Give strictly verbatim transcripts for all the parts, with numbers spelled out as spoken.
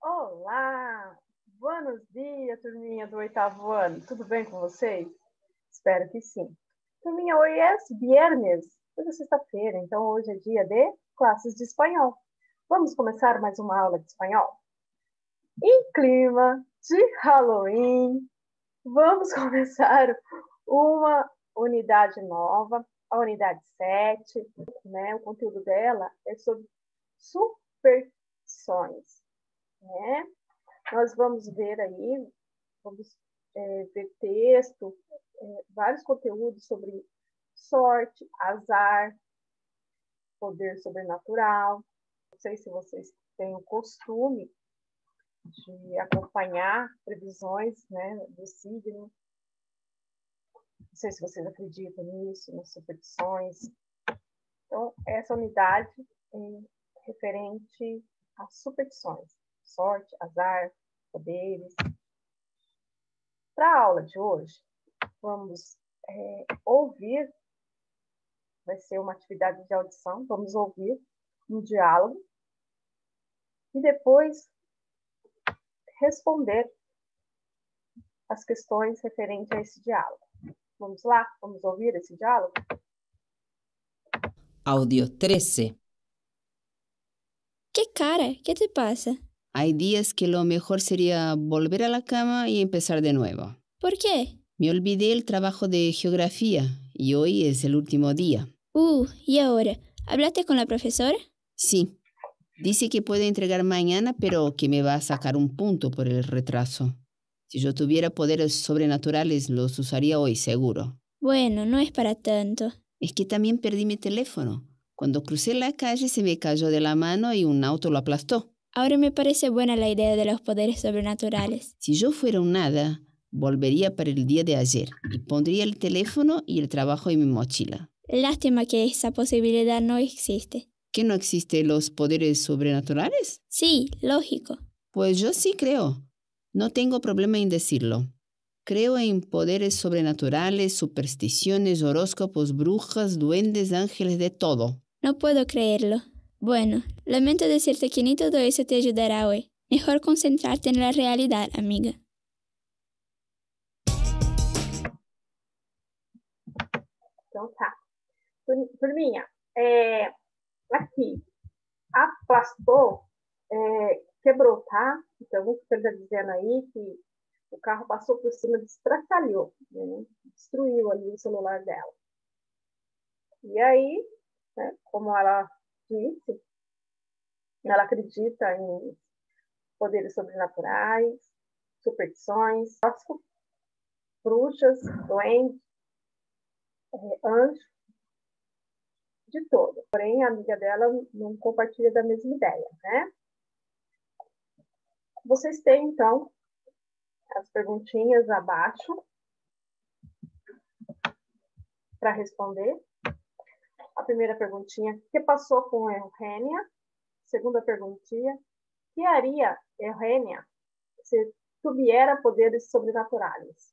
Olá! Buenos dias, turminha do oitavo ano. Tudo bem com vocês? Espero que sim. Turminha, hoje é viernes, hoje é sexta-feira, então hoje é dia de classes de espanhol. Vamos começar mais uma aula de espanhol? Em clima de Halloween, vamos começar uma unidade nova, a unidade sete, né? O conteúdo dela é sobre superstições, né? Nós vamos ver aí, vamos é, ver texto, é, vários conteúdos sobre sorte, azar, poder sobrenatural. Não sei se vocês têm o costume de acompanhar previsões, né, do signo. Não sei se vocês acreditam nisso, nas superstições. Então, essa unidade é referente às superstições. Sorte, azar, poderes. Para a aula de hoje, vamos é, ouvir, vai ser uma atividade de audição, vamos ouvir um diálogo e depois responder as questões referentes a esse diálogo. Vamos lá? Vamos ouvir esse diálogo? Audio trece. ¿Qué cara? ¿Qué te pasa? Hay días que lo mejor sería volver a la cama y empezar de nuevo. ¿Por qué? Me olvidé el trabajo de geografía y hoy es el último día. Uh, ¿y ahora? ¿Hablaste con la profesora? Sí, dice que puede entregar mañana, pero que me va a sacar un punto por el retraso. Si yo tuviera poderes sobrenaturales, los usaría hoy, seguro. Bueno, no es para tanto. Es que también perdí mi teléfono. Cuando crucé la calle se me cayó de la mano y un auto lo aplastó. Ahora me parece buena la idea de los poderes sobrenaturales. Si yo fuera un hada, volvería para el día de ayer y pondría el teléfono y el trabajo en mi mochila. Lástima que esa posibilidad no existe. ¿Que no existen los poderes sobrenaturales? Sí, lógico. Pues yo sí creo. No tengo problema en decirlo. Creo en poderes sobrenaturales, supersticiones, horóscopos, brujas, duendes, ángeles, de todo. No puedo creerlo. Bueno, lamento decirte que ni todo eso te ayudará hoy. Mejor concentrarte en la realidad, amiga. Então tá. Turminha, é, aqui, aplastou, é, quebrou, tá? Então, o que ele está dizendo aí que o carro passou por cima, destratalhou, né? Destruiu ali o celular dela. E aí, né, como ela disse, ela acredita em poderes sobrenaturais, superstições, bruxas, duendes, é, anjos, de todo. Porém, a amiga dela não compartilha da mesma ideia, né? Vocês têm, então, as perguntinhas abaixo para responder. A primeira perguntinha, o que passou com Eugênia? Segunda perguntinha, o que haria Eugênia se tuviera poderes sobrenaturais?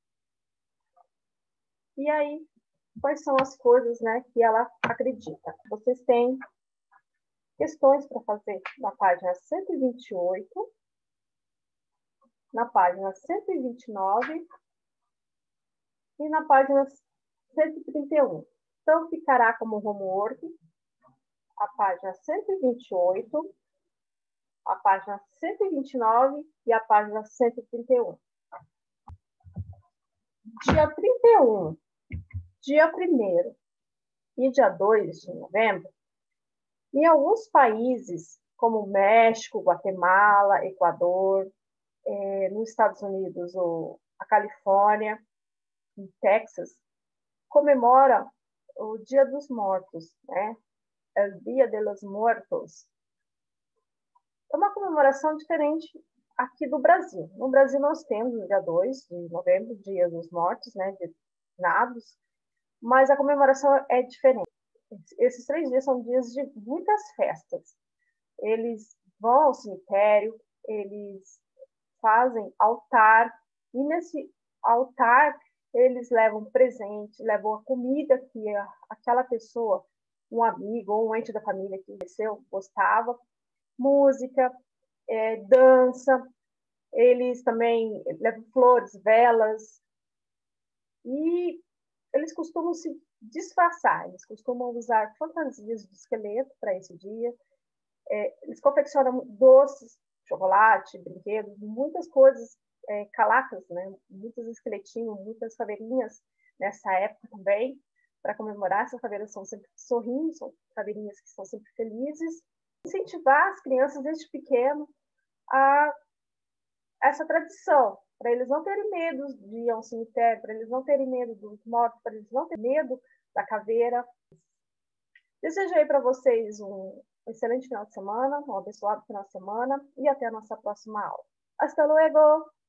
E aí, quais são as coisas, né, que ela acredita? Vocês têm questões para fazer na página cento e vinte e oito, na página cento e vinte e nove e na página cento e trinta e um. Então, ficará como homework a página cento e vinte e oito, a página cento e vinte e nove e a página cento e trinta e um. Dia trinta e um, dia primeiro e dia dois de novembro, em alguns países, como México, Guatemala, Equador, é, nos Estados Unidos, ou a Califórnia, em Texas, comemora o Dia dos Mortos, né? É o Dia de los Muertos. É uma comemoração diferente aqui do Brasil. No Brasil, nós temos o dia dois de novembro, Dia dos Mortos, né? De finados, mas a comemoração é diferente. Esses três dias são dias de muitas festas. Eles vão ao cemitério, eles fazem altar, e nesse altar eles levam presente, levam a comida que aquela pessoa, um amigo ou um ente da família que desceu, gostava, música, é, dança, eles também levam flores, velas, e eles costumam se disfarçar, eles costumam usar fantasias de esqueleto para esse dia, é, eles confeccionam doces, chocolate, brinquedos, muitas coisas, é, calacas, né? Muitos esqueletinhos, muitas caveirinhas nessa época também, para comemorar. Essas caveiras são sempre sorrindo, são caveirinhas que são sempre felizes. Incentivar as crianças desde pequeno a essa tradição, para eles não terem medo de ir ao cemitério, para eles não terem medo dos mortos, para eles não terem medo da caveira. Desejo aí para vocês um excelente final de semana, um abençoado final de semana e até a nossa próxima aula. Hasta luego!